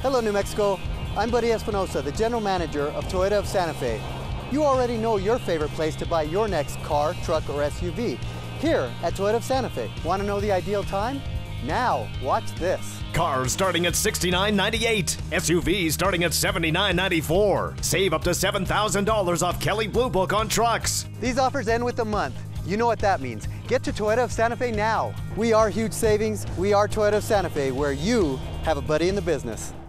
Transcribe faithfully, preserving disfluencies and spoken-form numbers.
Hello, New Mexico. I'm Buddy Espinosa, the General Manager of Toyota of Santa Fe. You already know your favorite place to buy your next car, truck, or S U V. Here at Toyota of Santa Fe. Want to know the ideal time? Now, watch this. Cars starting at sixty-nine ninety-eight. S U Vs starting at seventy-nine ninety-four. Save up to seven thousand dollars off Kelley Blue Book on trucks. These offers end with a month. You know what that means. Get to Toyota of Santa Fe now. We are huge savings. We are Toyota of Santa Fe, where you have a buddy in the business.